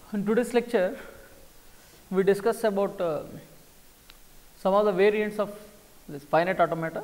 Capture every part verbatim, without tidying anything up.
In today's lecture, we discuss about uh, some of the variants of this finite automata.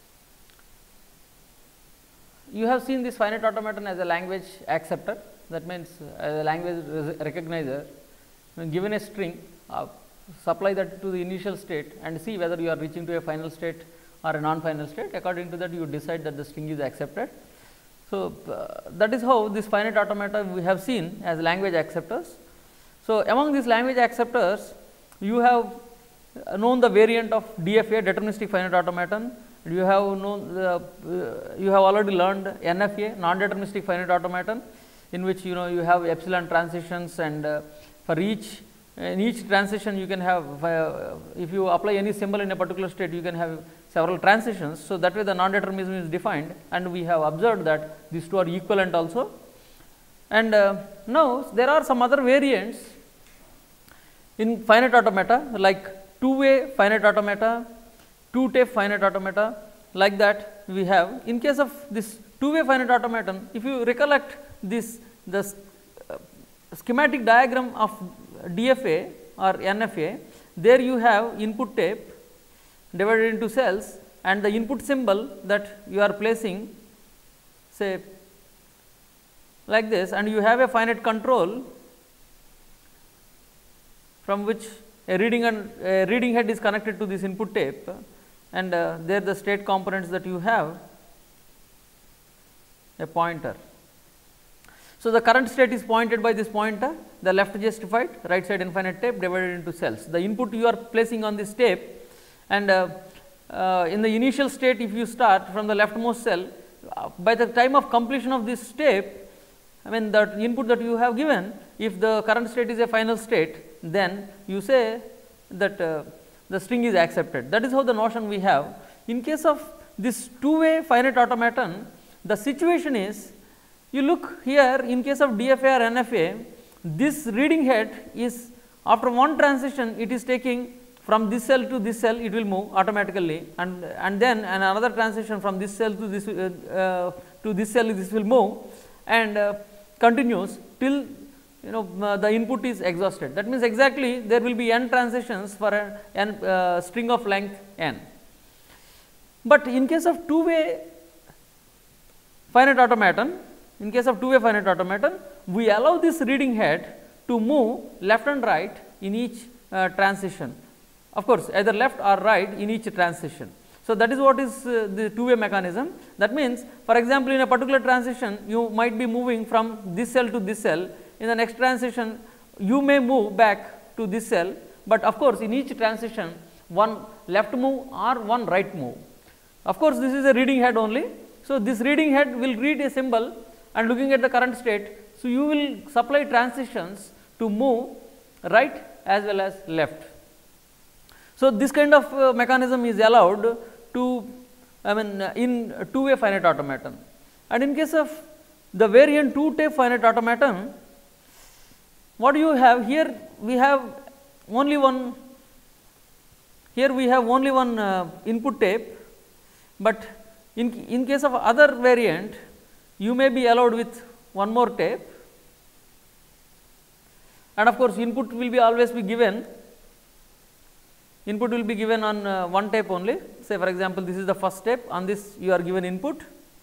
You have seen this finite automaton as a language acceptor, that means as a language recognizer. When given a string, uh, supply that to the initial state and see whether you are reaching to a final state or a non-final state. According to that, you decide that the string is accepted. So, uh, that is how this finite automata we have seen as language acceptors. So, among these language acceptors, you have known the variant of D F A, deterministic finite automaton. You have known the, uh, you have already learned N F A, non-deterministic finite automaton, in which you know you have epsilon transitions, and uh, for each in each transition you can have, uh, if you apply any symbol in a particular state, you can have several transitions. So, that way the non-determinism is defined, and we have observed that these two are equivalent also. And uh, now, there are some other variants in finite automata, like two-way finite automata, two-tape finite automata, like that we have. In case of this two-way finite automaton, if you recollect this the uh, schematic diagram of D F A or N F A, there you have input tape divided into cells, and the input symbol that you are placing, say like this, and you have a finite control from which a reading and a reading head is connected to this input tape, and uh, there the state components that you have a pointer. So, the current state is pointed by this pointer, the left justified, right side infinite tape divided into cells. The input you are placing on this tape, and uh, uh, in the initial state, if you start from the leftmost cell, uh, by the time of completion of this tape, I mean the input that you have given, if the current state is a final state, then you say that uh, the string is accepted. That is how the notion we have. In case of this two-way finite automaton, the situation is, you look here, in case of D F A or N F A, this reading head is, after one transition, it is taking from this cell to this cell, it will move automatically, and and then another transition from this cell to this uh, uh, to this cell, this will move, and uh, continues till you know uh, the input is exhausted. That means exactly there will be n transitions for a n uh, string of length n. But in case of two-way finite automaton, in case of two-way finite automaton, we allow this reading head to move left and right in each uh, transition. Of course, either left or right in each transition. So, that is what is uh, the two-way mechanism. That means, for example, in a particular transition, you might be moving from this cell to this cell. In the next transition, you may move back to this cell, but of course, in each transition, one left move or one right move. Of course, this is a reading head only. So, this reading head will read a symbol and looking at the current state. So, you will supply transitions to move right as well as left. So, this kind of uh, mechanism is allowed to, I mean uh, in two-way finite automaton. And in case of the variant two-tape finite automaton, what you have here, we have only one, here we have only one uh, input tape, but in, in case of other variant, you may be allowed with one more tape, and of course, input will be always be given, input will be given on uh, one tape only. Say for example, this is the first tape, on this you are given input.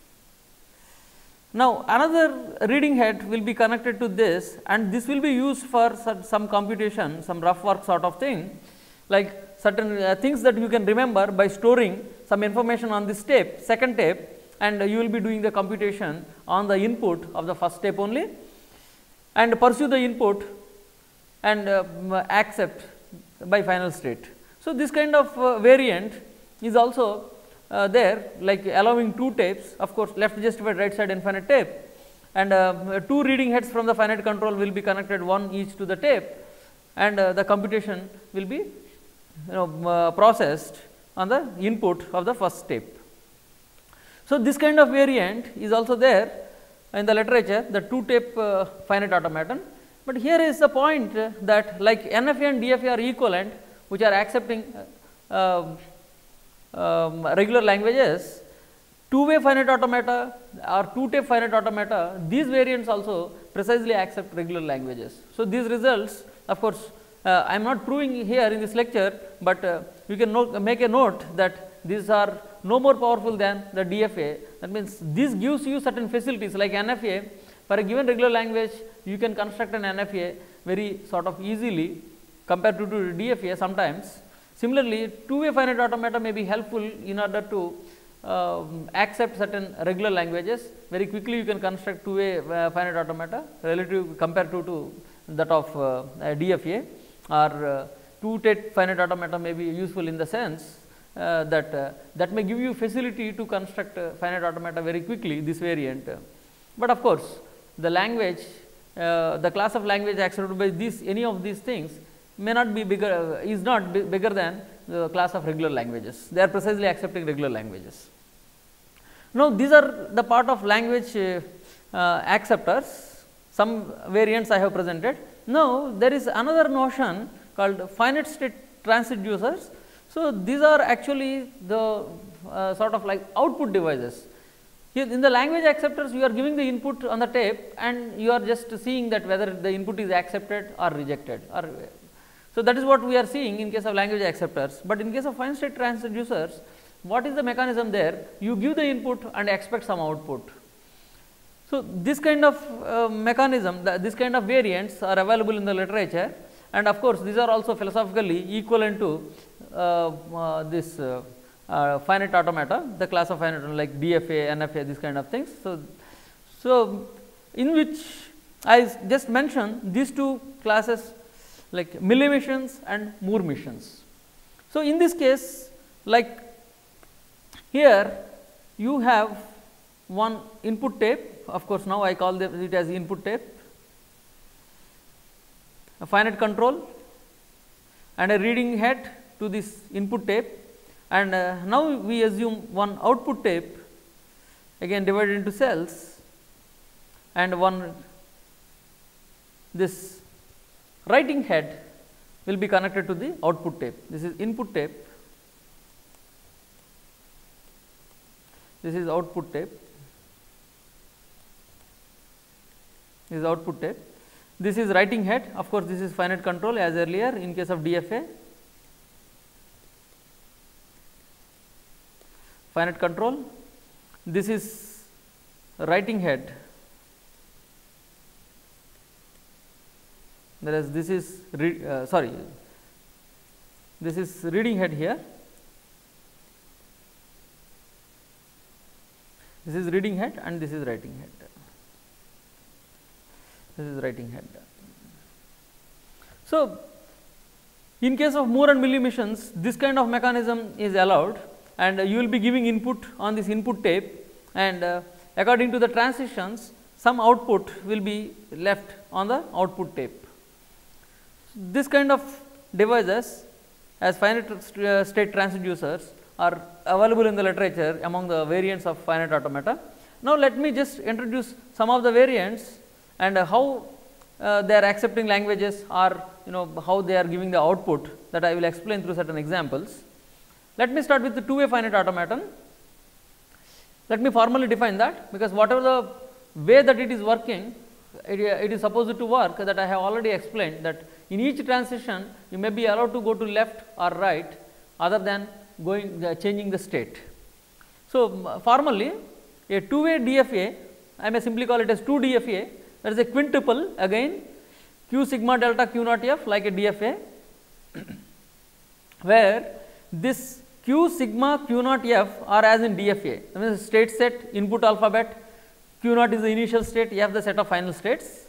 Now, another reading head will be connected to this, and this will be used for some computation, some rough work sort of thing, like certain uh, things that you can remember by storing some information on this tape, second tape, and uh, you will be doing the computation on the input of the first tape only, and pursue the input and uh, accept by final state. So, this kind of uh, variant is also uh, there, like allowing two tapes, of course, left justified, right side infinite tape, and uh, two reading heads from the finite control will be connected, one each to the tape, and uh, the computation will be you know uh, processed on the input of the first tape. So, this kind of variant is also there in the literature, the two-tape uh, finite automaton. But here is the point uh, that like N F A and D F A are equivalent, which are accepting uh, um, regular languages. Two-way finite automata or two-tape finite automata, these variants also precisely accept regular languages. So, these results, of course, uh, I am not proving here in this lecture, but uh, you can note, make a note that these are no more powerful than the D F A. That means, this gives you certain facilities like N F A. For a given regular language, you can construct an N F A very sort of easily compared to, to D F A sometimes. Similarly, two-way finite automata may be helpful in order to uh, accept certain regular languages. Very quickly you can construct two-way uh, finite automata relative compared to, to that of uh, D F A, or uh, two-state finite automata may be useful in the sense uh, that uh, that may give you facility to construct uh, finite automata very quickly, this variant. But of course, the language, uh, the class of language accepted by this any of these things may not be bigger, uh, is not b bigger than the class of regular languages. They are precisely accepting regular languages. Now, these are the part of language uh, uh, acceptors, some variants I have presented. Now, there is another notion called finite state transducers. So, these are actually the uh, sort of like output devices. Here in the language acceptors, you are giving the input on the tape and you are just seeing that whether the input is accepted or rejected. Or so, that is what we are seeing in case of language acceptors, but in case of finite state transducers, what is the mechanism there? You give the input and expect some output. So, this kind of uh, mechanism, the, this kind of variants are available in the literature, and of course, these are also philosophically equivalent to uh, uh, this uh, uh, finite automata, the class of finite like D F A, N F A, these kind of things. So, so in which I just mentioned these two classes like millimissions and Moore missions. So, in this case, like here you have one input tape, of course, now I call it as input tape, a finite control and a reading head to this input tape, and uh, now we assume one output tape again divided into cells and one this writing head will be connected to the output tape. This is input tape, this is output tape, this is output tape, this is writing head. Of course, this is finite control as earlier in case of D F A, finite control, this is writing head, whereas this is read, uh, sorry, this is reading head here, this is reading head and this is writing head, this is writing head. So, in case of Moore and Millie missions, this kind of mechanism is allowed, and uh, you will be giving input on this input tape, and uh, according to the transitions some output will be left on the output tape. This kind of devices as finite state transducers are available in the literature among the variants of finite automata. Now, let me just introduce some of the variants and uh, how uh, they are accepting languages, or you know how they are giving the output, that I will explain through certain examples. Let me start with the two-way finite automaton. Let me formally define that, because whatever the way that it is working, it, it is supposed to work, that I have already explained, that in each transition you may be allowed to go to left or right other than going uh, changing the state. So, formally a two-way D F A, I may simply call it as two D F A, there is a quintuple again q sigma delta q naught f like a D F A, where this q sigma q naught f are as in D F A, that means state set, input alphabet, q naught is the initial state, f the set of final states.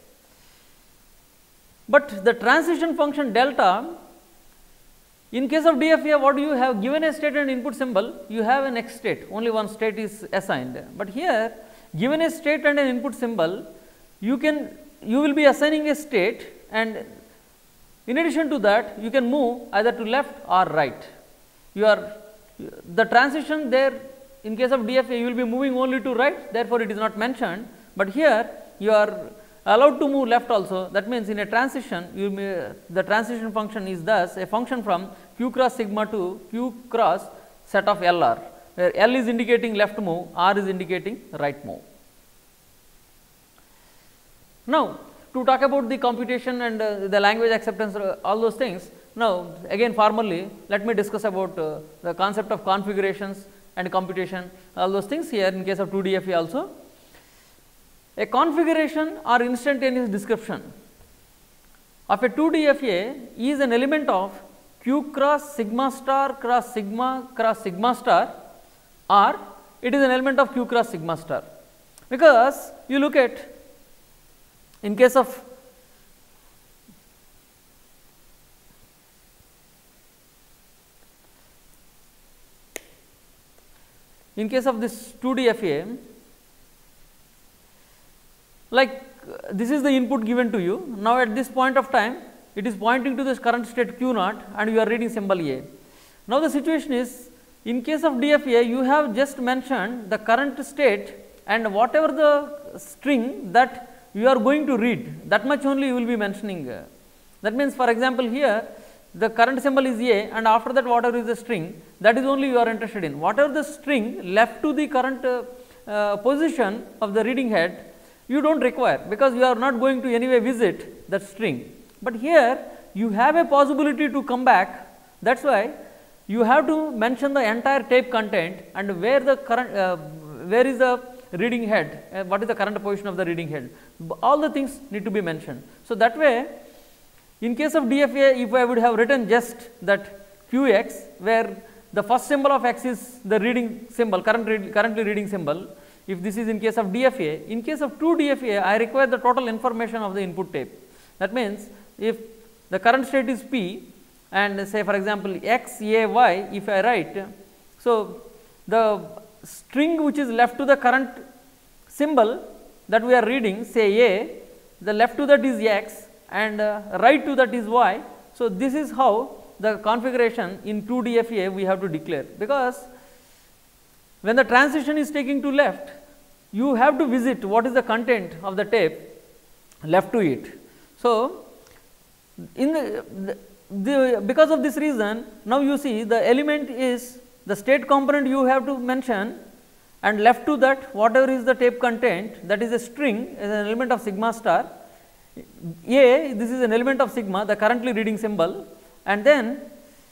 But the transition function delta, in case of D F A, what do you have? Given a state and input symbol, you have a next state, only one state is assigned. But here, given a state and an input symbol, you can you will be assigning a state, and in addition to that, you can move either to left or right. You are the transition there, in case of D F A, you will be moving only to right, therefore it is not mentioned, but here you are allowed to move left also. That means in a transition, you may, the transition function is thus a function from q cross sigma to q cross set of L R, where L is indicating left move, R is indicating right move. Now, to talk about the computation and uh, the language acceptance, uh, all those things, now again formally let me discuss about uh, the concept of configurations and computation, all those things here in case of two D F A also. A configuration or instantaneous description of a two D F A is an element of q cross sigma star cross sigma cross sigma star, or it is an element of q cross sigma star, because you look at in case of in case of this two D F A, like uh, this is the input given to you. Now, at this point of time it is pointing to this current state q naught and you are reading symbol A. Now, the situation is, in case of D F A you have just mentioned the current state and whatever the string that you are going to read, that much only you will be mentioning. That means, for example, here the current symbol is A and after that whatever is the string, that is only you are interested in. Whatever the string left to the current uh, uh, position of the reading head, you do not require, because you are not going to anyway visit that string. But here you have a possibility to come back, that is why you have to mention the entire tape content and where the current, uh, where is the reading head, uh, what is the current position of the reading head, all the things need to be mentioned. So, that way in case of D F A, if I would have written just that q x, where the first symbol of x is the reading symbol, current read, currently reading symbol, if this is in case of D F A, in case of two D F A I require the total information of the input tape. That means, if the current state is p and say for example x a y, if I write, so the string which is left to the current symbol that we are reading, say A, the left to that is x and uh, right to that is y. So, this is how the configuration in two D F A we have to declare, because when the transition is taking to left, you have to visit what is the content of the tape left to it. So, in the, the, the because of this reason, now you see the element is the state component you have to mention, and left to that whatever is the tape content, that is a string, is an element of sigma star. A, this is an element of sigma, the currently reading symbol, and then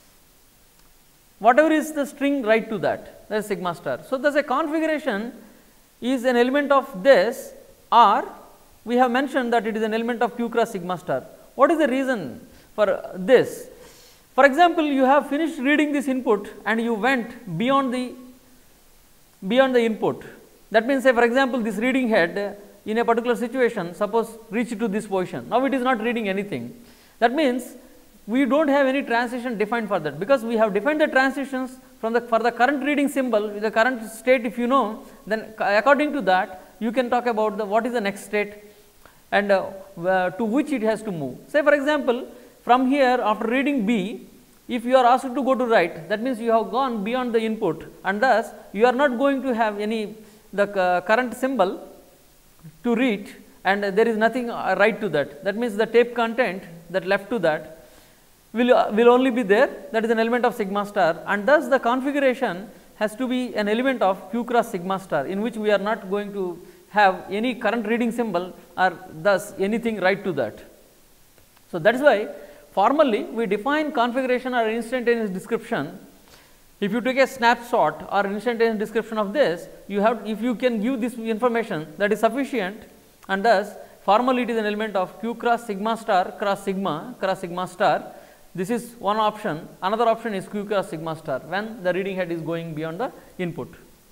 whatever is the string right to that, that is sigma star. So, thus a configuration is an element of this, or we have mentioned that it is an element of q cross sigma star. What is the reason for this? For example, you have finished reading this input and you went beyond the beyond the input. That means, say for example, this reading head in a particular situation, suppose reach to this position. Now, it is not reading anything. That means, we do not have any transition defined for that, because we have defined the transitions from the for the current reading symbol, the current state if you know, then according to that you can talk about the what is the next state and uh, uh, to which it has to move. Say for example, from here after reading B, if you are asked to go to right, that means you have gone beyond the input, and thus you are not going to have any the uh, current symbol to read, and uh, there is nothing uh, right to that. That means the tape content that left to that will, uh, will only be there, that is an element of sigma star, and thus the configuration has to be an element of q cross sigma star, in which we are not going to have any current reading symbol or thus anything right to that. So, that is why formally we define configuration or instantaneous description. If you take a snapshot or instantaneous description of this, you have, if you can give this information, that is sufficient, and thus formally it is an element of q cross sigma star cross sigma cross sigma star. This is one option. Another option is q cross sigma star when the reading head is going beyond the input.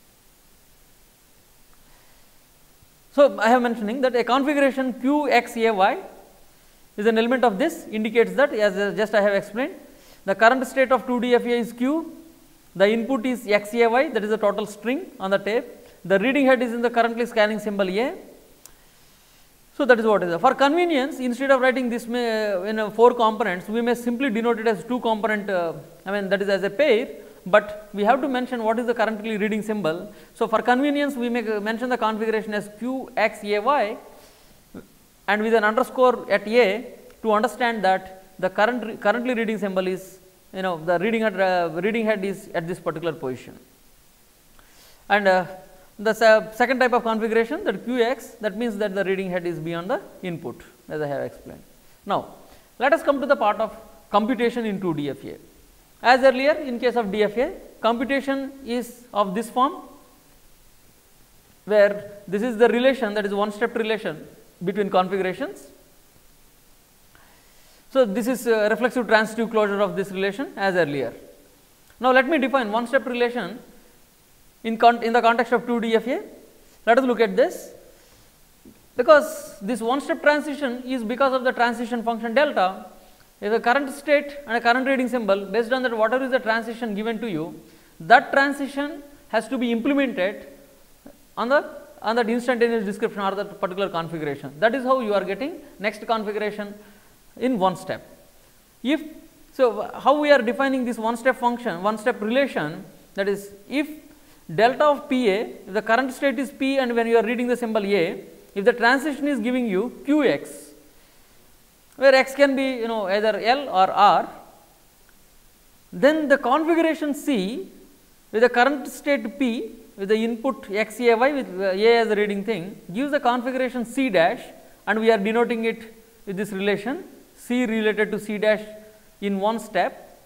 So, I have mentioning that a configuration q x a y is an element of this, indicates that, as just I have explained, the current state of two D F A is q, the input is x a y, that is the total string on the tape, the reading head is in the currently scanning symbol A. So, that is what is there. For convenience, instead of writing this may, in uh, four components, we may simply denote it as two component, uh, I mean that is as a pair, but we have to mention what is the currently reading symbol. So, for convenience we may mention the configuration as q x a y and with an underscore at A to understand that the current currently reading symbol is, you know, the reading head, uh, reading head is at this particular position. And uh, The uh, second type of configuration, that Q X, that means that the reading head is beyond the input, as I have explained. Now, let us come to the part of computation in two D F A. As earlier, in case of D F A, computation is of this form, where this is the relation, that is one step relation between configurations. So, this is a reflexive transitive closure of this relation as earlier. Now, let me define one step relation in, con in the context of two D F A. Let us look at this, because this one step transition is because of the transition function delta. If a current state and a current reading symbol, based on that whatever is the transition given to you, that transition has to be implemented on the on that instantaneous description or that particular configuration. That is how you are getting next configuration in one step. If so, how we are defining this one step function, one step relation, that is, if delta of P A, if the current state is P and when you are reading the symbol A, if the transition is giving you Q X, where X can be, you know, either L or R, then the configuration C with the current state P with the input X A Y with A as the reading thing gives the configuration C dash, and we are denoting it with this relation C related to C dash in one step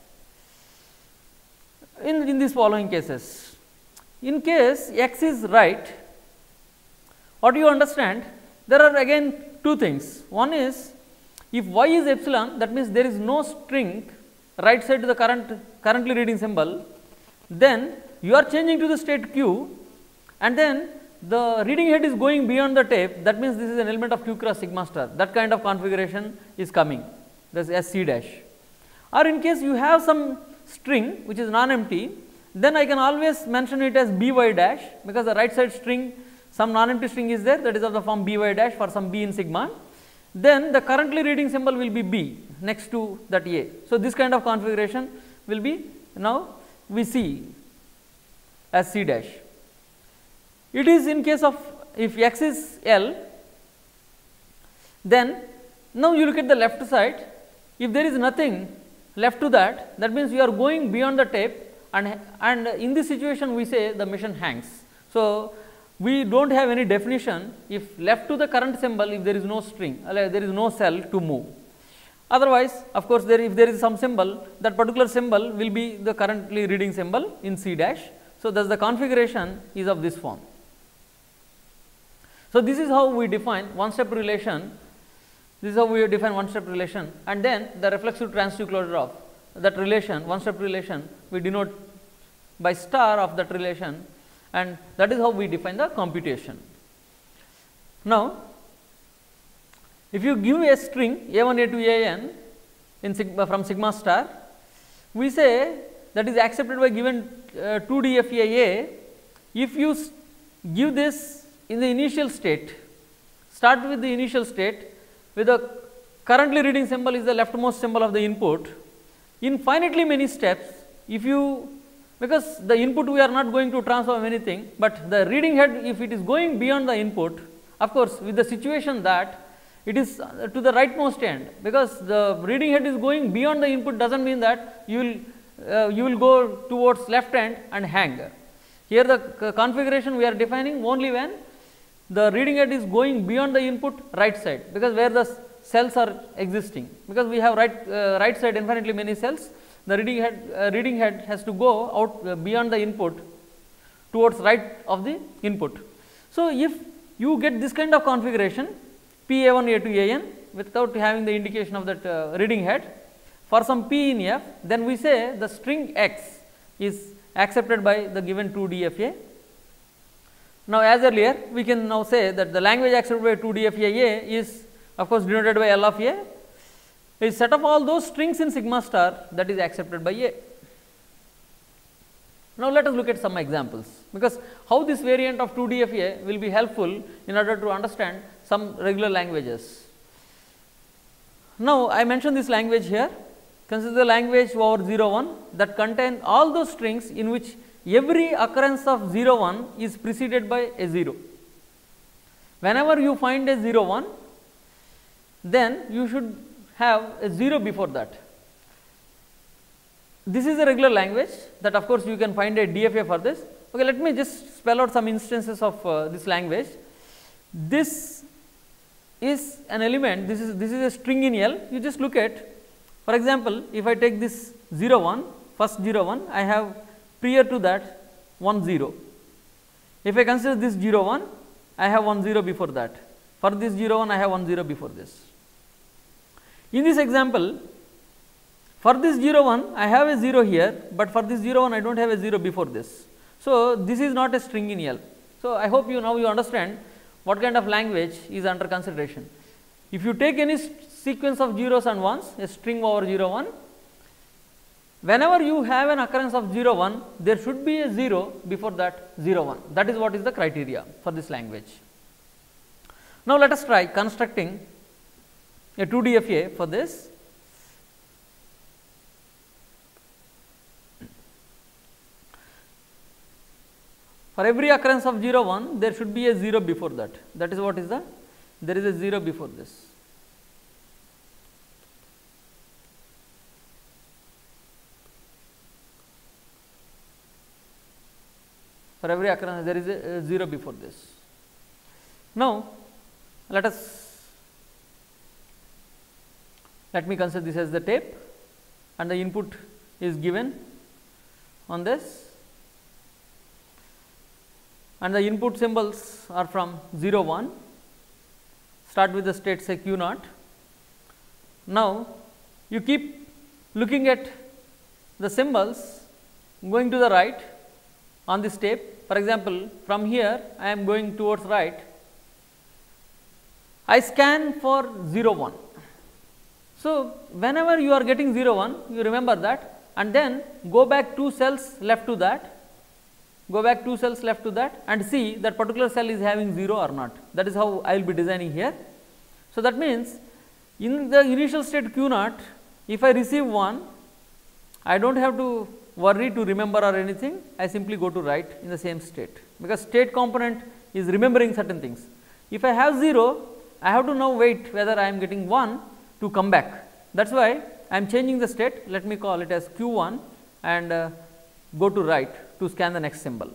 in, in these following cases. In case X is right, what do you understand? There are again two things. One is, if Y is epsilon, that means there is no string right side to the current currently reading symbol, then you are changing to the state Q, and then the reading head is going beyond the tape, that means this is an element of Q cross sigma star. That kind of configuration is coming, that is S C dash. Or in case you have some string which is non-empty, then I can always mention it as B Y dash, because the right side string, some non-empty string is there, that is of the form B Y dash for some B in sigma. Then the currently reading symbol will be B next to that A. So, this kind of configuration will be now we see as C dash. It is in case of if X is L, then now you look at the left side, if there is nothing left to that, that means you are going beyond the tape, and, and in this situation we say the machine hangs. So, we do not have any definition if left to the current symbol, if there is no string, there is no cell to move. Otherwise, of course, there if there is some symbol, that particular symbol will be the currently reading symbol in C dash. So, thus the configuration is of this form. So, this is how we define one step relation, this is how we define one step relation, and then the reflexive transitive closure of that relation, one step relation, we denote by star of that relation, and that is how we define the computation. Now, if you give a string A one A two A n in sigma from sigma star, we say that is accepted by given uh, two D F A A if you give this in the initial state, start with the initial state with the currently reading symbol is the leftmost symbol of the input. In finitely many steps, if you, because the input we are not going to transform anything, but the reading head, if it is going beyond the input, of course, with the situation that it is to the rightmost end, because the reading head is going beyond the input does not mean that you will uh, you will go towards left end and hang. Here the configuration we are defining only when the reading head is going beyond the input right side, because where the cells are existing, because we have right uh, right side infinitely many cells, the reading head uh, reading head has to go out uh, beyond the input towards right of the input. So, if you get this kind of configuration P A one A two A n without having the indication of that uh, reading head for some P in F, then we say the string X is accepted by the given two D F A. Now, as earlier, we can now say that the language accepted by two D F A A is of course denoted by L of A, is set of all those strings in sigma star that is accepted by A. Now, let us look at some examples, because how this variant of two D F A will be helpful in order to understand some regular languages. Now, I mentioned this language here. Consider the language over zero one that contain all those strings in which every occurrence of zero one is preceded by a zero. Whenever you find a zero one, then you should have a zero before that. This is a regular language that of course you can find a D F A for this. Okay, let me just spell out some instances of uh, this language. This is an element, this is this is a string in L. You just look at, for example, if I take this zero one, first zero one, I have prior to that one zero. If I consider this zero one, I have one zero before that. For this zero one, I have one zero before this. In this example, for this zero one, I have a zero here, but for this zero one, I do not have a zero before this. So, this is not a string in L. So, I hope you now you understand what kind of language is under consideration. If you take any sequence of zeros and ones, a string over zero one, whenever you have an occurrence of zero one, there should be a zero before that zero one. That is what is the criteria for this language. Now, let us try constructing a two D F A for this. For every occurrence of zero one, there should be a zero before that. That is what is the, there is a zero before this. For every occurrence, there is a, a zero before this. Now, let us, let me consider this as the tape, and the input is given on this, and the input symbols are from zero one, start with the state say q naught. Now, you keep looking at the symbols going to the right on this tape. For example, from here I am going towards right, I scan for zero one. So, whenever you are getting zero one, you remember that, and then go back two cells left to that, go back two cells left to that and see that particular cell is having zero or not. That is how I will be designing here. So, that means in the initial state q naught, if I receive one, I do not have to worry to remember or anything, I simply go to right in the same state, because state component is remembering certain things. If I have zero, I have to now wait whether I am getting one to come back. That is why I am changing the state, let me call it as q one and uh, go to right to scan the next symbol.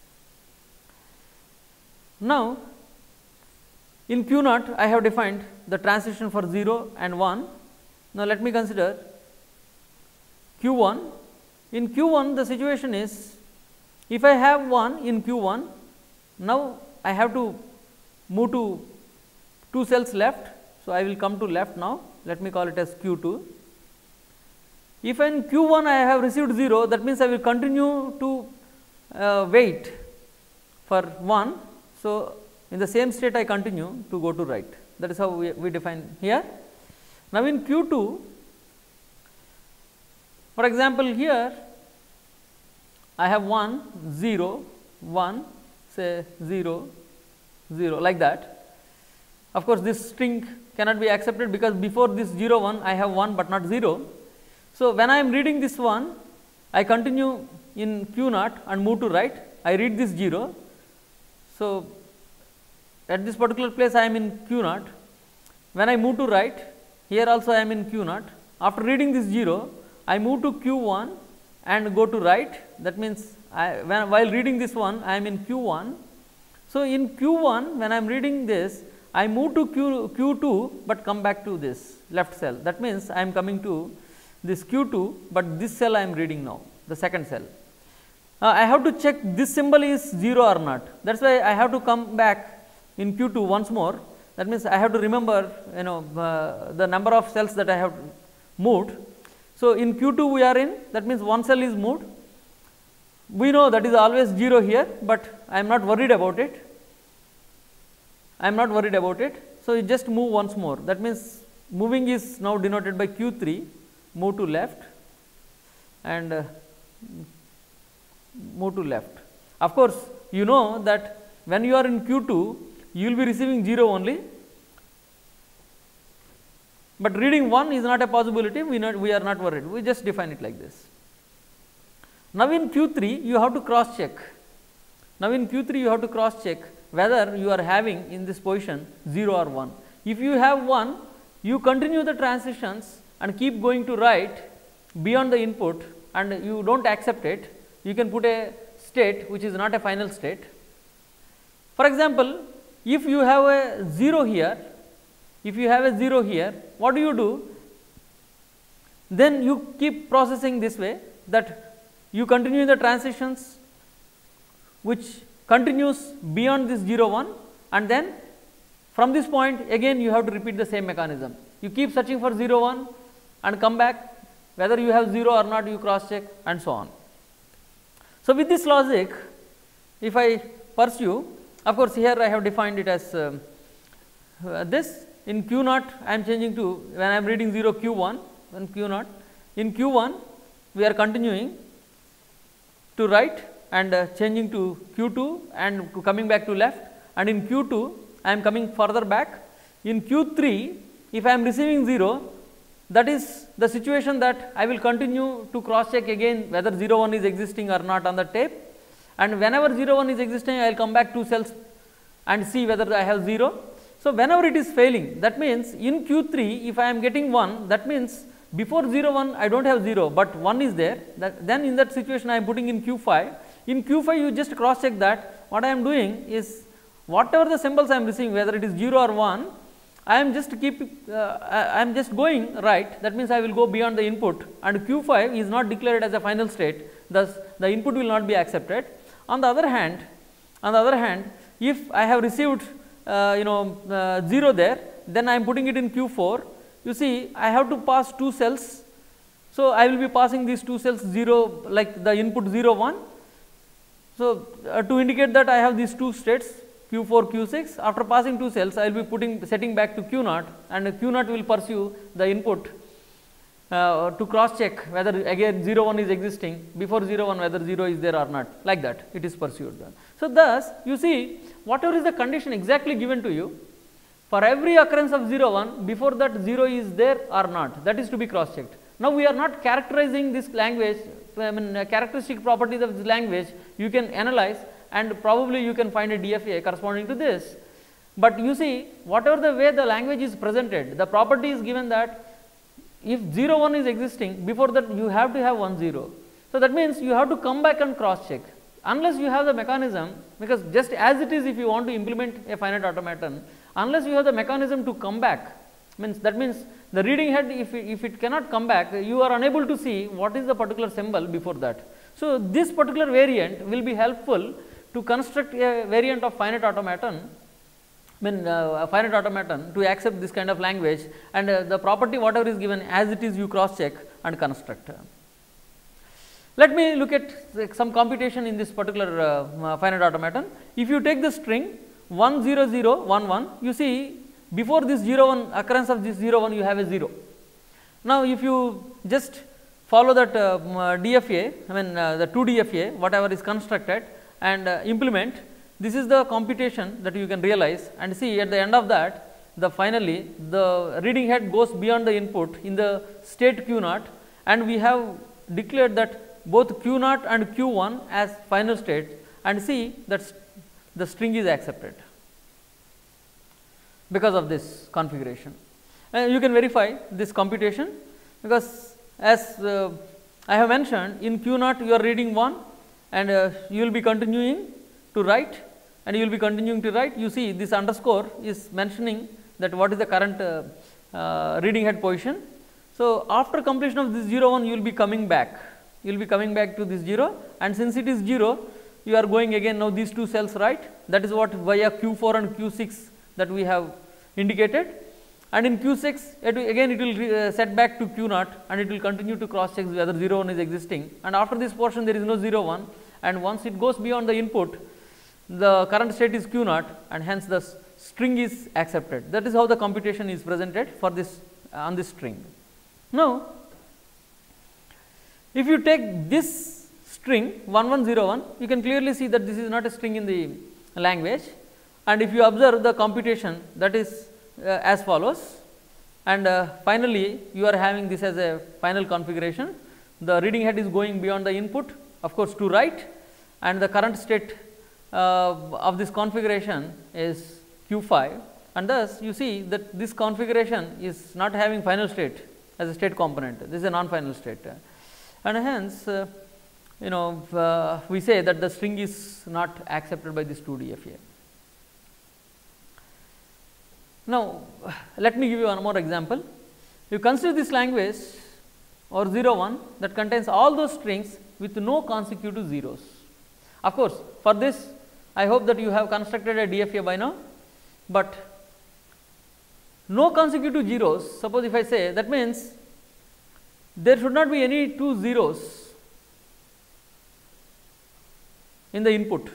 Now, in q naught I have defined the transition for zero and one. Now, let me consider q one. In q one the situation is, if I have one in q one, now I have to move to two cells left. So, I will come to left now, let me call it as q two. If in q one I have received zero, that means I will continue to uh, wait for one. So, in the same state I continue to go to right, that is how we, we define here. Now, in q two, for example, here I have one, zero, one, say zero, zero, like that. Of course, this string cannot be accepted, because before this zero one I have one but not zero. So, when I am reading this one, I continue in q naught and move to right, I read this zero. So, at this particular place I am in q naught, when I move to right, here also I am in q naught. After reading this zero, I move to q one and go to right, that means I, when, while reading this one I am in q one. So, in q one when I am reading this, I move to q, q two, but come back to this left cell, that means I am coming to this q two, but this cell I am reading now, the second cell. Uh, I have to check this symbol is zero or not, that is why I have to come back in q two once more, that means I have to remember you know uh, the number of cells that I have moved. So, in q two we are in, that means one cell is moved, we know that is always zero here, but I am not worried about it, I am not worried about it. So, you just move once more, that means moving is now denoted by q three, move to left and uh, move to left. Of course, you know that when you are in q two, you will be receiving zero only, but reading one is not a possibility, we, not, we are not worried, we just define it like this. Now, in q three you have to cross check, now in q three you have to cross check whether you are having in this position zero or one. If you have one, you continue the transitions and keep going to right beyond the input and you do not accept it, you can put a state which is not a final state. For example, if you have a zero here, if you have a zero here, what do you do? Then you keep processing this way, that you continue the transitions which continues beyond this zero one, and then from this point again you have to repeat the same mechanism. You keep searching for zero one and come back, whether you have zero or not you cross check, and so on. So, with this logic, if I pursue, of course, here I have defined it as uh, uh, this. In Q naught I am changing to, when I am reading zero Q one, when Q naught, in Q one we are continuing to right and uh, changing to Q two and coming back to left, and in Q two I am coming further back. In Q three, if I am receiving zero, that is the situation that I will continue to cross check again whether zero one is existing or not on the tape, and whenever zero one is existing I will come back two cells and see whether I have zero. So, whenever it is failing, that means in Q three if I am getting one, that means before zero one I do not have zero, but one is there, that then in that situation I am putting in Q five. In Q five you just cross check that what I am doing is whatever the symbols I am receiving, whether it is zero or one, I am just keep uh, I am just going right, that means I will go beyond the input, and Q five is not declared as a final state, thus the input will not be accepted. On the other hand, on the other hand, if I have received uh, you know uh, zero there, then I am putting it in Q four. You see, I have to pass two cells. So, I will be passing these two cells zero, like the input zero one. So, uh, to indicate that I have these two states Q four, Q six, after passing two cells I will be putting setting back to Q naught, and Q naught will pursue the input uh, to cross check whether again zero one is existing, before zero one whether zero is there or not, like that it is pursued. So, thus you see whatever is the condition exactly given to you, for every occurrence of zero one, before that zero is there or not, that is to be cross checked. Now, we are not characterizing this language, I mean uh, characteristic properties of this language you can analyze, and probably you can find a D F A corresponding to this. But you see, whatever the way the language is presented, the property is given that if zero one is existing, before that you have to have one zero. So, that means you have to come back and cross check, unless you have the mechanism, because just as it is if you want to implement a finite automaton, unless you have the mechanism to come back, means that means the reading head, if it, if it cannot come back, you are unable to see what is the particular symbol before that. So, this particular variant will be helpful to construct a variant of finite automaton, I mean uh, a finite automaton to accept this kind of language, and uh, the property whatever is given as it is you cross check and construct. Let me look at some computation in this particular uh, finite automaton. If you take the string one zero zero one one, you see before this zero one occurrence of this zero one you have a zero. Now, if you just follow that uh, D F A, I mean uh, the two D F A whatever is constructed and uh, implement, this is the computation that you can realize, and see at the end of that the finally the reading head goes beyond the input in the state Q naught, and we have declared that both Q naught and Q one as final states, and see that the string is accepted because of this configuration. And you can verify this computation, because as uh, I have mentioned, in Q naught you are reading one, and uh, you will be continuing to write, and you will be continuing to write. You see this underscore is mentioning that what is the current uh, uh, reading head position. So, after completion of this zero one you will be coming back, you will be coming back to this zero, and since it is zero you are going again now these two cells right, that is what via Q four and Q six that we have indicated, and in Q six it will, again it will re, uh, set back to Q naught, and it will continue to cross check whether zero one is existing, and after this portion there is no zero one, and once it goes beyond the input the current state is Q naught, and hence the string is accepted. That is how the computation is presented for this uh, on this string. Now, if you take this string one one zero one, you can clearly see that this is not a string in the language, and if you observe the computation, that is uh, as follows, and uh, finally you are having this as a final configuration. The reading head is going beyond the input, of course to right, and the current state uh, of this configuration is Q five, and thus you see that this configuration is not having final state as a state component, this is a non final state, and hence uh, you know, uh, we say that the string is not accepted by this two D F A. Now, let me give you one more example. You consider this language or zero one that contains all those strings with no consecutive zeros. Of course, for this I hope that you have constructed a D F A by now, but no consecutive zeros, suppose if I say, that means there should not be any two zeros in the input.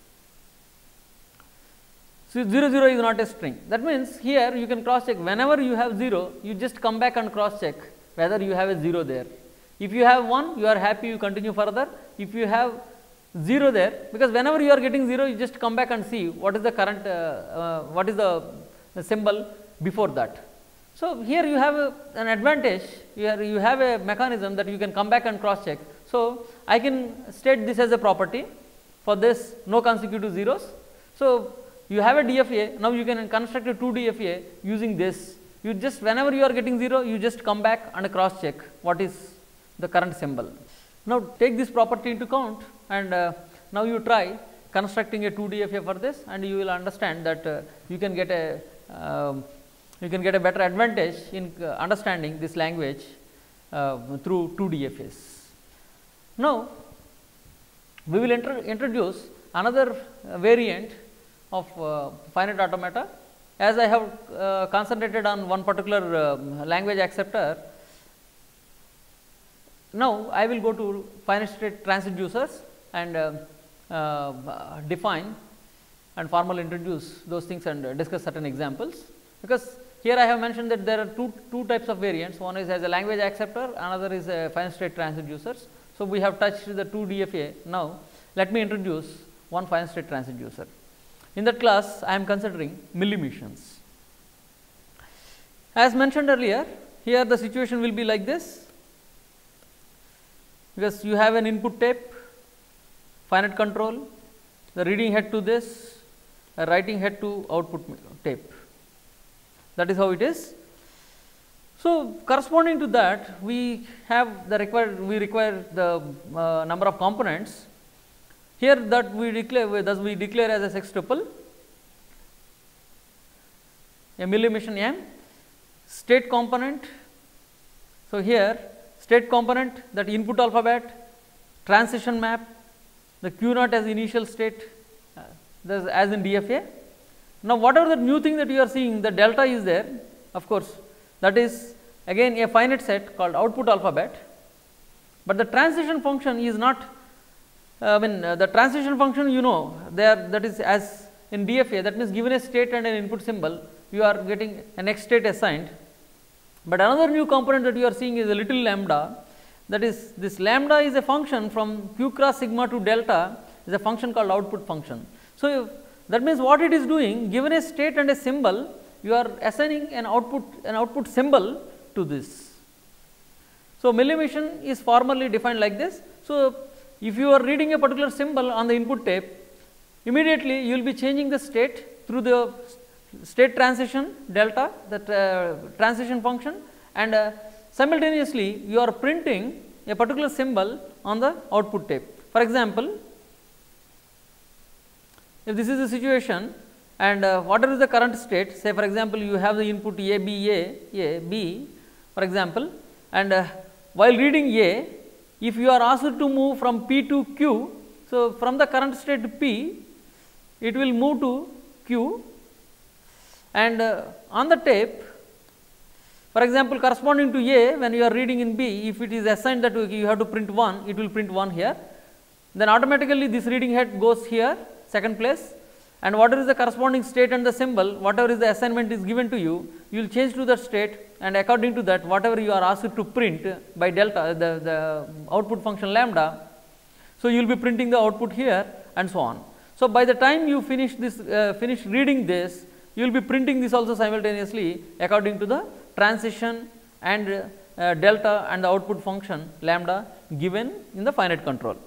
So, zero zero is not a string. That means, here you can cross check whenever you have zero, you just come back and cross check whether you have a zero there. If you have one, you are happy, you continue further. If you have zero there, because whenever you are getting zero, you just come back and see what is the current, uh, uh, what is the, the symbol before that. So, here you have a, an advantage, here you have a mechanism that you can come back and cross check. So, I can state this as a property for this no consecutive zeros. So, you have a D F A, now you can construct a two D F A using this. You just whenever you are getting zero, you just come back and cross check what is the current symbol. Now, take this property into account, and uh, now you try constructing a two D F A for this, and you will understand that uh, you can get a uh, you can get a better advantage in uh, understanding this language uh, through two D F As. Now, we will introduce another uh, variant of uh, finite automata. As I have uh, concentrated on one particular uh, language acceptor, now I will go to finite state transducers and uh, uh, define and formally introduce those things and uh, discuss certain examples, because here I have mentioned that there are two, two types of variants. One is as a language acceptor, another is a finite state transducers. So, we have touched the two D F A. Now, let me introduce one finite state transducer. In that class, I am considering millimetions. As mentioned earlier, here the situation will be like this, because you have an input tape, finite control, the reading head to this, a writing head to output tape. That is how it is. So, corresponding to that, we have the required, we require the uh, number of components. Here that we declare, thus we declare as a sextuple, a millimetion M, state component. So, here state component, that input alphabet, transition map, the Q naught as initial state, uh, as in D F A. Now, whatever the new thing that you are seeing, the delta is there, of course, that is again a finite set called output alphabet, but the transition function is not. I mean uh, the transition function, you know, there, that is as in D F A, that means given a state and an input symbol, you are getting a next state assigned. But another new component that you are seeing is a little lambda, that is this lambda is a function from q cross sigma to delta, is a function called output function. So, that means what it is doing, given a state and a symbol, you are assigning an output an output symbol to this. So, millimetion is formally defined like this. So, if you are reading a particular symbol on the input tape, immediately you will be changing the state through the state transition delta, that uh, transition function, and uh, simultaneously you are printing a particular symbol on the output tape. For example, if this is the situation and uh, whatever is the current state, say for example, you have the input A, B, A, A, B for example, and uh, while reading A, if you are asked to move from P to Q, so from the current state P, it will move to Q, and uh, on the tape, for example, corresponding to A, when you are reading in B, if it is assigned that you have to print one, it will print one here, then automatically this reading head goes here, second place, and whatever is the corresponding state and the symbol, whatever is the assignment is given to you, you will change to that state, and according to that, whatever you are asked to print by delta, the, the output function lambda, so you will be printing the output here and so on. So, by the time you finish this, uh, finish reading this, you will be printing this also simultaneously according to the transition and uh, delta and the output function lambda given in the finite control.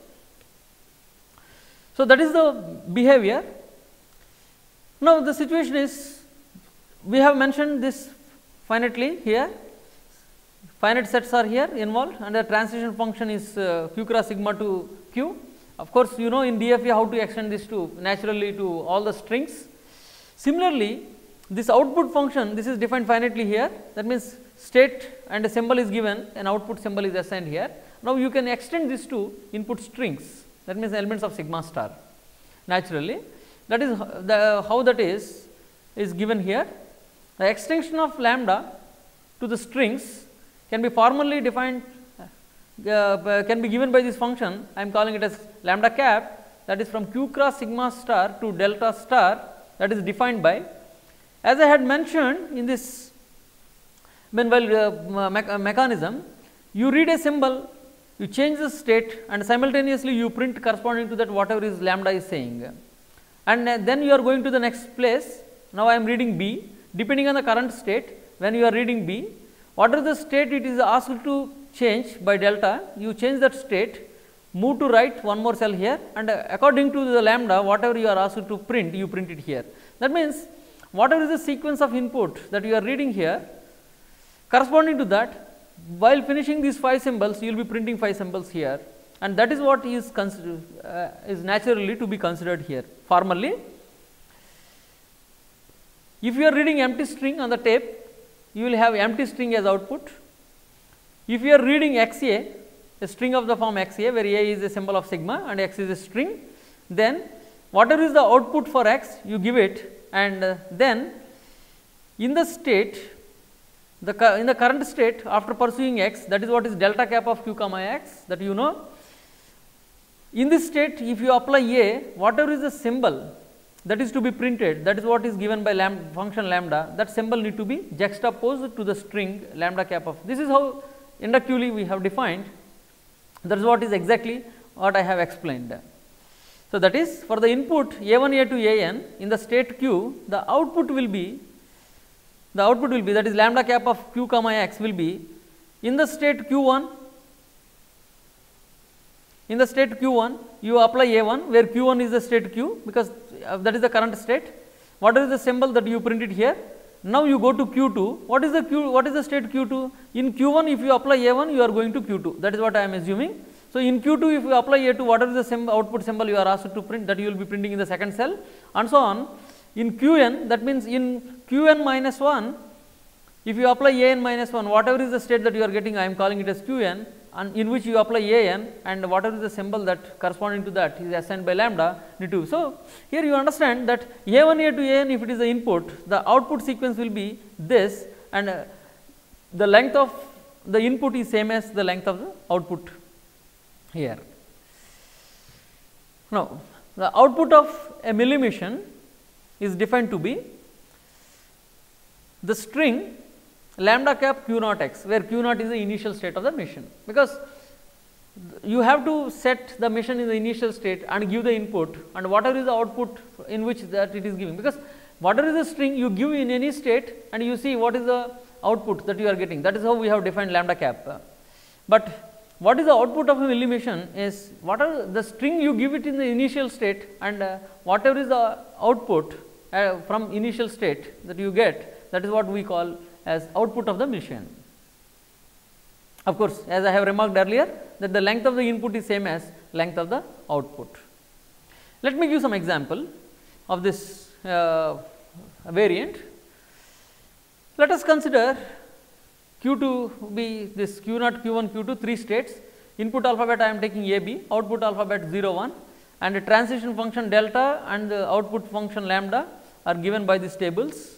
So, that is the behavior. Now, the situation is, we have mentioned this finitely here, finite sets are here involved, and the transition function is uh, q cross sigma to q. Of course, you know in D F A how to extend this to naturally to all the strings. Similarly, this output function, this is defined finitely here, that means state and a symbol is given, an output symbol is assigned here. Now, you can extend this to input strings, that means elements of sigma star naturally. That is the how that is is given here. The extension of lambda to the strings can be formally defined, uh, can be given by this function. I am calling it as lambda cap, that is from q cross sigma star to delta star, that is defined by, as I had mentioned in this when while uh, me mechanism, you read a symbol, you change the state, and simultaneously you print corresponding to that whatever is lambda is saying, and uh, then you are going to the next place. Now, I am reading B, depending on the current state. When you are reading B, whatever the state it is asked to change by delta, you change that state, move to right one more cell here, and uh, according to the lambda whatever you are asked to print, you print it here. That means, whatever is the sequence of input that you are reading here, corresponding to that, while finishing these five symbols, you will be printing five symbols here, and that is what is considered uh, is naturally to be considered here formally. If you are reading empty string on the tape, you will have empty string as output. If you are reading X A, a string of the form X A, where A is a symbol of sigma and X is a string, then whatever is the output for X, you give it, and uh, then in the state, the in the current state after pursuing X, that is what is delta cap of q comma X, that you know. In this state, if you apply A, whatever is the symbol that is to be printed, that is what is given by lambda, function lambda, that symbol need to be juxtaposed to the string lambda cap of. This is how inductively we have defined, that is what is exactly what I have explained. So, that is for the input A one A to A n in the state q, the output will be, the output will be, that is lambda cap of q comma X will be in the state q one. In the state q one, you apply A one, where q one is the state q, because uh, that is the current state. What is the symbol that you printed here? Now, you go to q two. What is the q? What is the state q two? In q one, if you apply A one, you are going to q two. That is what I am assuming. So, in q two, if you apply A two, whatever is the symbol, output symbol you are asked to print, that you will be printing in the second cell, and so on. In q n, that means in q n minus one, if you apply A n minus one, whatever is the state that you are getting, I am calling it as q n, and in which you apply A n, and whatever is the symbol that corresponding to that is assigned by lambda need to. So, here you understand that A one A to A n, if it is the input, the output sequence will be this, and uh, the length of the input is same as the length of the output here. Now, the output of a Milli machine is defined to be the string lambda cap q naught x, where q naught is the initial state of the machine, because you have to set the machine in the initial state and give the input, and whatever is the output in which that it is giving, because whatever is the string you give in any state and you see what is the output that you are getting. That is how we have defined lambda cap. But what is the output of a Milli machine is what are the string you give it in the initial state, and uh, whatever is the output uh, from initial state that you get, that is what we call as output of the machine. Of course, as I have remarked earlier, that the length of the input is same as length of the output. Let me give some example of this uh, variant. Let us consider q two be this q naught, q one, q two, three states. Input alphabet I am taking A B, output alphabet zero one, and the transition function delta and the output function lambda are given by these tables.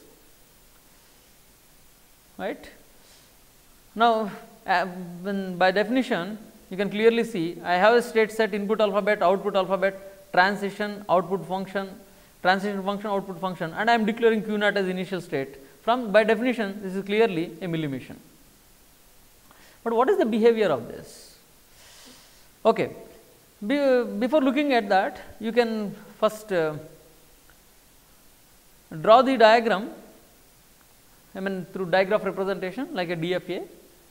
Right. Now, uh, when by definition you can clearly see I have a state set input alphabet, output alphabet, transition, output function, transition function, output function, and I am declaring q naught as initial state. From by definition, this is clearly a Milli machine. But what is the behavior of this? Okay. Be, before looking at that, you can first uh, draw the diagram, I mean through digraph representation like a D F A.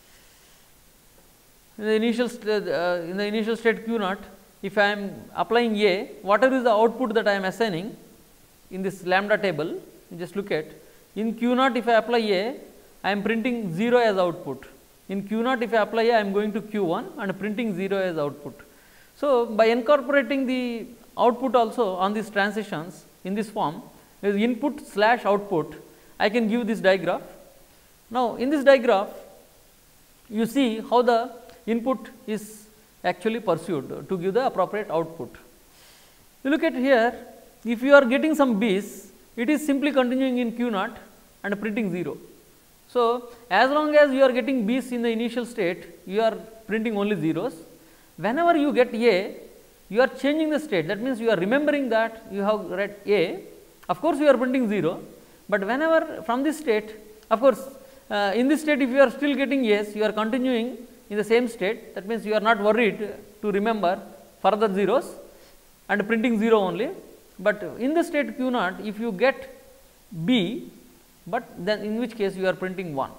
In the initial uh, in the initial state q naught, if I am applying A, whatever is the output that I am assigning in this lambda table, you just look at in q naught, if I apply A, I am printing zero as output. In Q naught, if I apply A, I am going to Q one and printing zero as output. So, by incorporating the output also on these transitions in this form is input slash output, I can give this digraph. Now, in this digraph, you see how the input is actually pursued to give the appropriate output. You look at here, if you are getting some B's, it is simply continuing in Q naught and printing zero. So, as long as you are getting B's in the initial state, you are printing only zeros. Whenever you get A, you are changing the state, that means you are remembering that you have read A, of course, you are printing zero, but whenever from this state, of course, uh, in this state if you are still getting A's, you are continuing in the same state, that means you are not worried to remember further zeros and printing zero only, but in the state Q naught, if you get B, but then in which case you are printing one,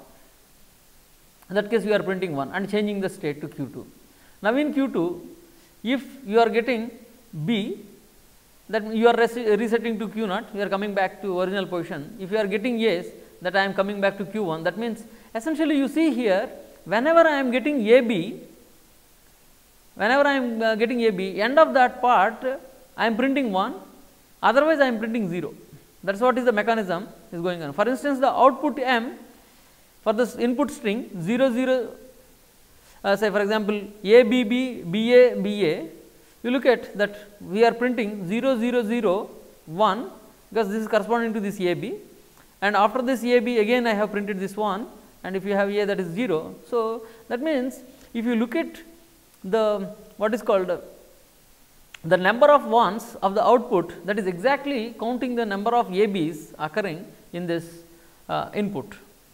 in that case you are printing one and changing the state to Q two. Now, in Q two, if you are getting B, that you are resetting to Q naught, you are coming back to original position. If you are getting A's, that I am coming back to Q one, that means essentially you see here, whenever I am getting A B, whenever I am uh, getting A B, end of that part I am printing one, otherwise I am printing zero. That is what is the mechanism is going on. For instance, the output M for this input string zero zero, uh, say for example A B B, B A B A, you look at that we are printing zero zero zero one, because this is corresponding to this A B, and after this A B again I have printed this one, and if you have A, that is zero. So, that means if you look at the what is called uh, the number of ones of the output, that is exactly counting the number of A B's occurring in this uh, input.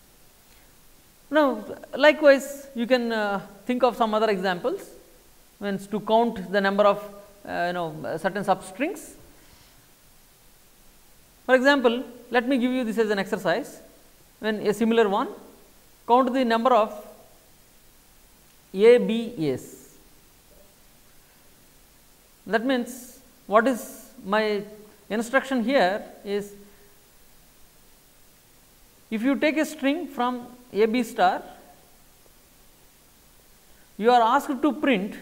Now, likewise you can uh, think of some other examples, means to count the number of uh, you know certain substrings. For example, let me give you this as an exercise, when a similar one, count the number of A B A's. That means, what is my instruction here is, if you take a string from A B star, you are asked to print,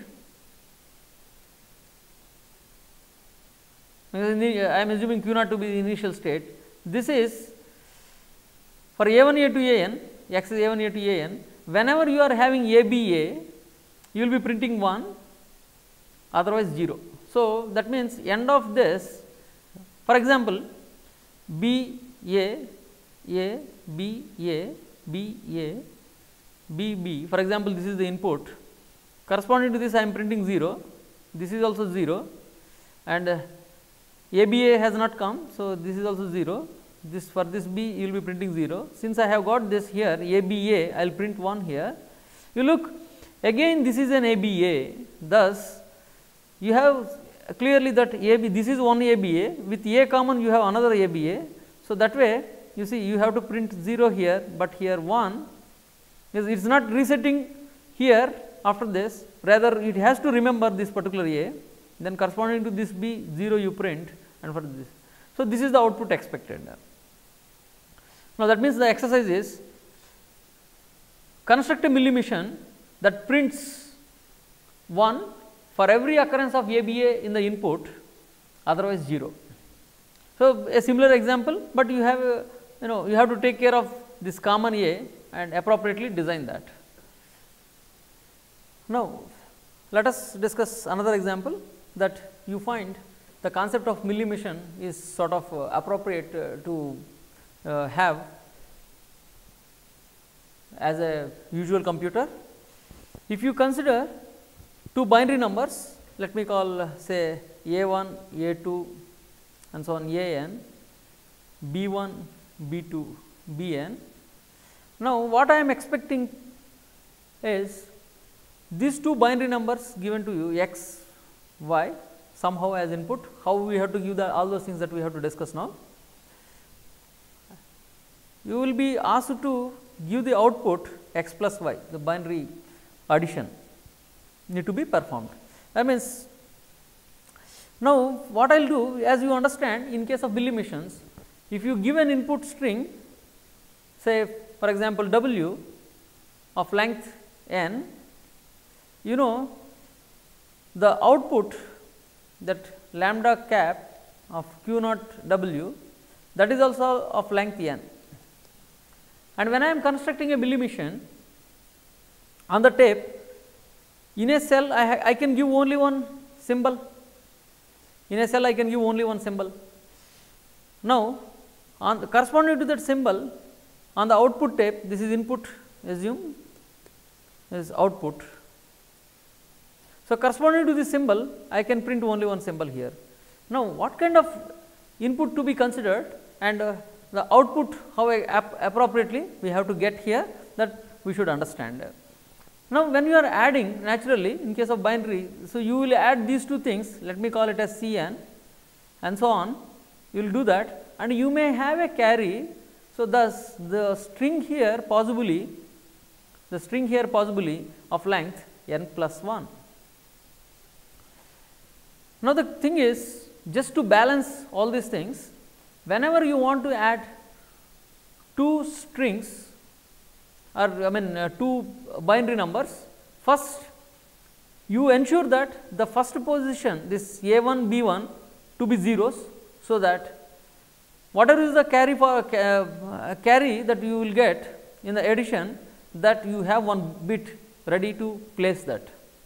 I am assuming Q naught to be the initial state, this is for A one A to A n, x is A one A to A n, whenever you are having A B A, you will be printing one, otherwise zero. So, that means end of this, for example, B A, A, B A, B A, B B, for example, this is the input, corresponding to this I am printing zero, this is also zero, and uh, A B A has not come. So, this is also zero, this for this B you will be printing zero. Since I have got this here A B A, I will print one here. You look, again this is an A B A, thus you have clearly that A B, this is one A B A, with A common you have another A B A. So, that way you see you have to print zero here, but here one, because it is not resetting here after this, rather it has to remember this particular A, then corresponding to this B, zero you print, and for this. So, this is the output expected. Now, that means the exercise is construct a Milli machine that prints one for every occurrence of A B A in the input, otherwise zero. So, a similar example, but you have a, you know you have to take care of this common A and appropriately design that. Now, let us discuss another example that you find the concept of Milli machine is sort of uh, appropriate uh, to uh, have as a usual computer. If you consider two binary numbers, let me call uh, say A one, A two and so on A n, B one, B two, B n. Now, what I am expecting is these two binary numbers given to you x, y somehow as input, how we have to give the all those things that we have to discuss now. You will be asked to give the output x plus y, the binary addition need to be performed. That means, now what I will do, as you understand, in case of Milli machines, if you give an input string, say for example w of length n, you know the output, that lambda cap of q naught w, that is also of length n. And when I am constructing a Milli mission on the tape, in a cell I, I can give only one symbol, in a cell I can give only one symbol. Now, on the corresponding to that symbol on the output tape, this is input, assume is output. So, corresponding to this symbol I can print only one symbol here. Now, what kind of input to be considered and uh, the output how I ap appropriately we have to get here, that we should understand. Now, when you are adding naturally in case of binary, so you will add these two things, let me call it as C n and so on, you will do that, and you may have a carry. So, thus the string here possibly, the string here possibly of length n plus one. Now, the thing is, just to balance all these things, whenever you want to add two strings or I mean uh, two binary numbers, first you ensure that the first position, this a one b one to be zeros, so that whatever is the carry for uh, carry that you will get in the addition, that you have one bit ready to place that.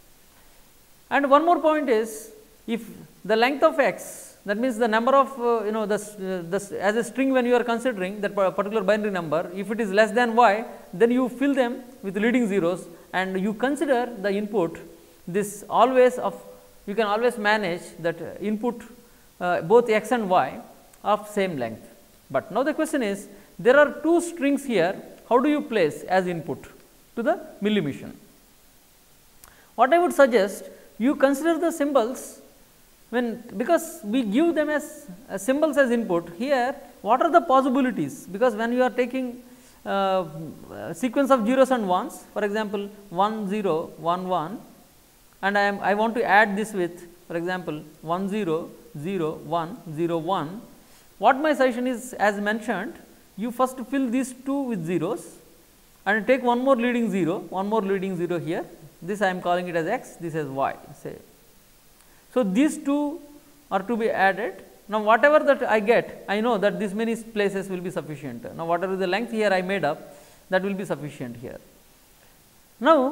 And one more point is, if the length of x, that means the number of uh, you know this, uh, this as a string when you are considering that particular binary number, if it is less than y, then you fill them with leading zeros and you consider the input, this always of, you can always manage that input uh, both x and y of same length. But now the question is, there are two strings here, how do you place as input to the Milli mission? What I would suggest, you consider the symbols when, because we give them as uh, symbols as input. Here what are the possibilities, because when you are taking uh, sequence of zeros and ones, for example one zero one one, and I am I want to add this with, for example one zero zero one zero one, what my suggestion is, as mentioned, you first fill these two with zeros and take one more leading zero, one more leading zero here, this I am calling it as x, this as y, say. So, these two are to be added. Now, whatever that I get, I know that this many places will be sufficient. Now, whatever the length here I made up, that will be sufficient here. Now,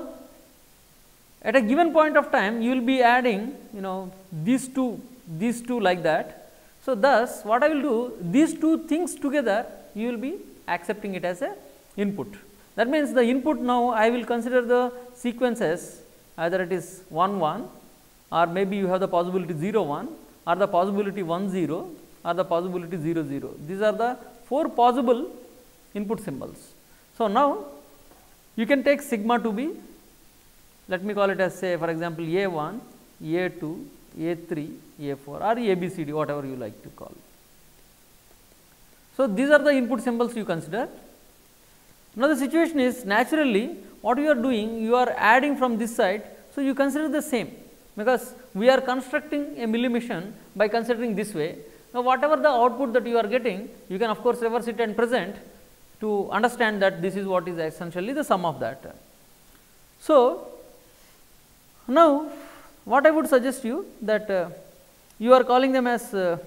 at a given point of time, you will be adding, you know, these two, these two like that. So, thus what I will do, these two things together, you will be accepting it as a input. That means, the input now I will consider the sequences, either it is one one, or maybe you have the possibility zero one, or the possibility one zero, or the possibility zero zero. These are the four possible input symbols. So, now you can take sigma to be, let me call it as, say, for example a one, a two, a three, a four, or a b c d, whatever you like to call. So, these are the input symbols you consider. Now, the situation is, naturally what you are doing, you are adding from this side. So, you consider the same, because we are constructing a Milli mission by considering this way. Now, whatever the output that you are getting, you can of course reverse it and present to understand that this is what is essentially the sum of that. So, now what I would suggest you, that uh, you are calling them as uh,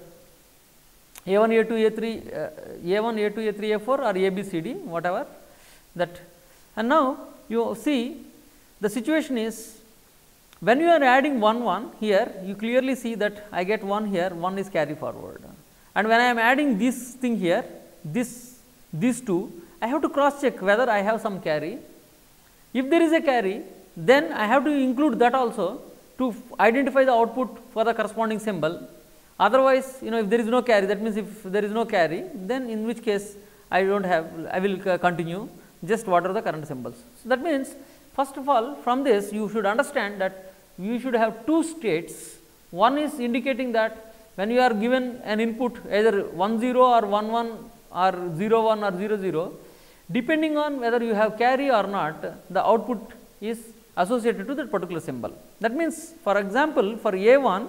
a one, a two, a three, uh, a one, a two, a three, a four, or a b c d, whatever that. And now you see, the situation is, when you are adding one one here, you clearly see that I get one here, one is carry forward, and when I am adding this thing here, this these two, I have to cross check whether I have some carry. If there is a carry, then I have to include that also to identify the output for the corresponding symbol. Otherwise, you know, if there is no carry, that means if there is no carry, then in which case I do not have, I will continue just what are the current symbols. So, that means, first of all, from this you should understand that you should have two states. One is indicating that when you are given an input either one zero or one one or zero one or zero zero, depending on whether you have carry or not, the output is associated to that particular symbol. That means, for example, for a one,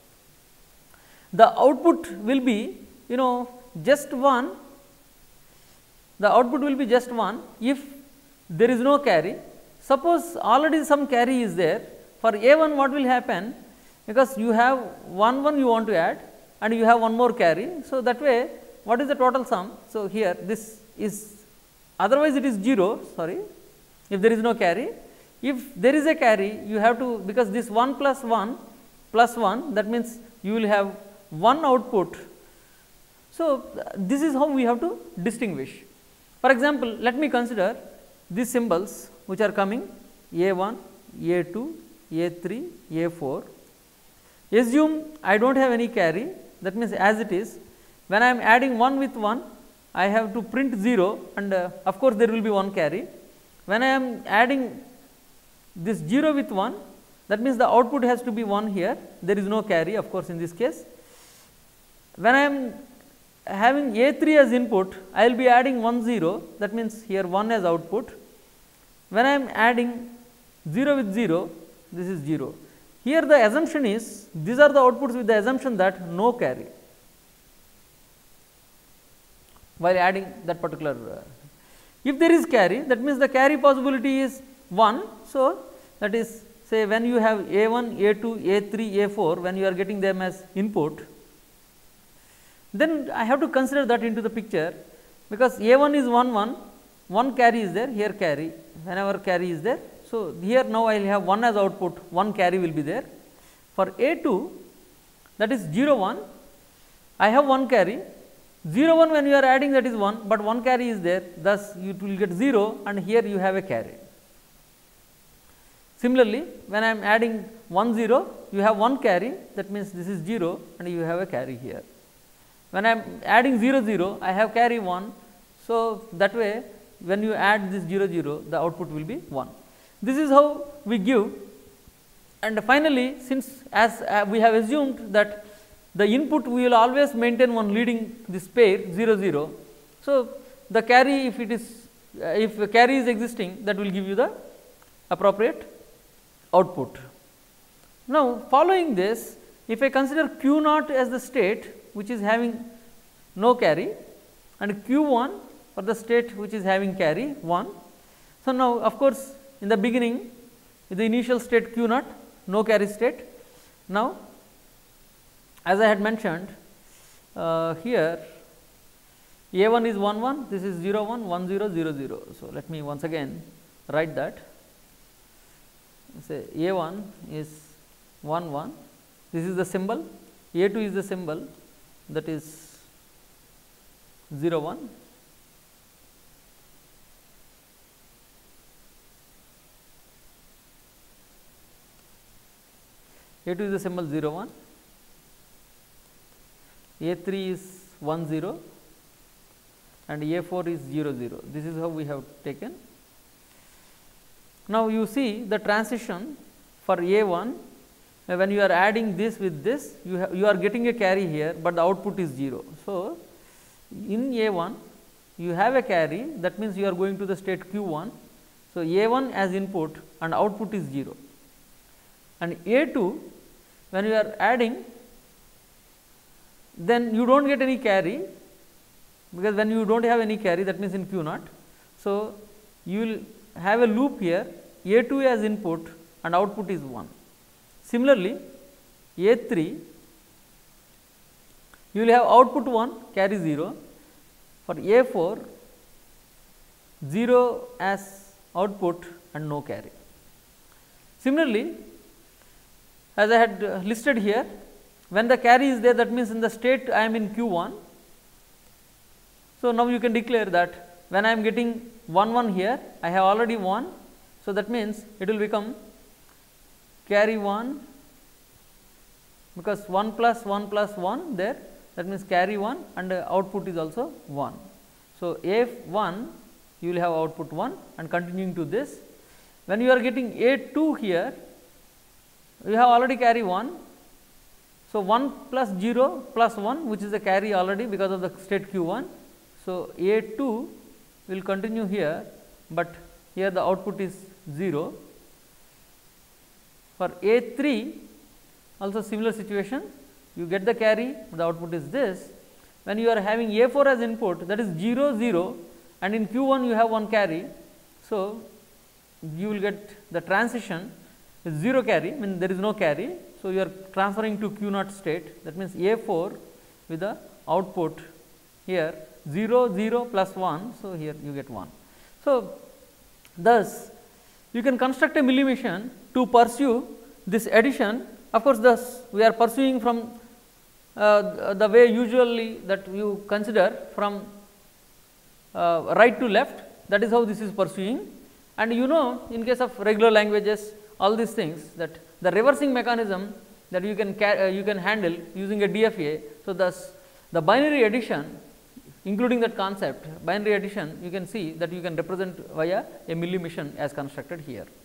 the output will be, you know, just one, the output will be just one if there is no carry. suppose already some carry is there, for A one what will happen, because you have one one you want to add and you have one more carry. So, that way what is the total sum? So, here this is, otherwise it is zero, sorry, if there is no carry. If there is a carry, you have to, because this one plus one plus one, that means you will have one output. So, this is how we have to distinguish. For example, let me consider these symbols which are coming A one, A two, A three, A four. Assume I do not have any carry, that means as it is, when I am adding one with one, I have to print zero, and uh, of course, there will be one carry. When I am adding this zero with one, that means the output has to be one here, there is no carry of course in this case. When I am having A three as input, I will be adding one zero, that means here one as output. When I am adding zero with zero, this is zero. Here the assumption is, these are the outputs with the assumption that no carry while adding that particular. Uh, if there is carry, that means the carry possibility is one. So, that is, say when you have A one, A two, A three, A four, when you are getting them as input, then I have to consider that into the picture, because A one is one one, one carry is there, here carry, whenever carry is there. So, here now I will have one as output, one carry will be there. For A two, that is zero one, I have one carry, zero one when you are adding, that is one, but one carry is there, thus you will get zero, and here you have a carry. Similarly, when I am adding one zero, you have one carry, that means this is zero and you have a carry here. When I am adding zero zero, I have carry one. So, that way when you add this zero zero, the output will be one. This is how we give. And finally, since as uh, we have assumed that the input we will always maintain one leading this pair zero zero. So, the carry, if it is uh, if a carry is existing, that will give you the appropriate output. Now, following this, if I consider Q naught as the state which is having no carry, and Q one for the state which is having carry one. So, now of course, in the beginning with the initial state Q naught, no carry state. Now, as I had mentioned uh, here, A one is one one, this is zero one, one zero, zero zero. So, let me once again write that. Say A one is one one, this is the symbol, A two is the symbol, that is zero one. A two is the symbol zero one, A three is one zero, and A four is zero zero. This is how we have taken. Now, you see the transition for A one, when you are adding this with this, you, have, you are getting a carry here, but the output is zero. So, in A one you have a carry, that means you are going to the state Q one. So, A one as input and output is zero, and A two when you are adding, then you do not get any carry, because when you do not have any carry, that means in Q naught. So, you will have a loop here, A two as input and output is one. Similarly, A three you will have output one, carry zero. For A four, zero as output and no carry. Similarly, as I had uh, listed here, when the carry is there, that means in the state I am in Q one. So, now you can declare that when I am getting one one here, I have already one. So, that means it will become carry one, because one plus one plus one there, that means carry one, and uh, output is also one. So, A one you will have output one, and continuing to this. When you are getting A two here, you have already carry one. So, one plus zero plus one, which is the carry already because of the state Q one. So, A two will continue here, but here the output is zero. For A three also similar situation, you get the carry, the output is this. When you are having A four as input, that is zero zero, and in Q one you have one carry. So, you will get the transition is zero carry, I mean there is no carry. So, you are transferring to Q naught state, that means A four with the output here zero, zero plus one. So, here you get one. So, thus you can construct a Mealy machine to pursue this addition. Of course, thus we are pursuing from uh, the way usually that you consider from uh, right to left, that is how this is pursuing. And you know, in case of regular languages, all these things, that the reversing mechanism that you can uh, you can handle using a D F A. So, thus the binary addition, including that concept binary addition, you can see that you can represent via a Mealy machine as constructed here.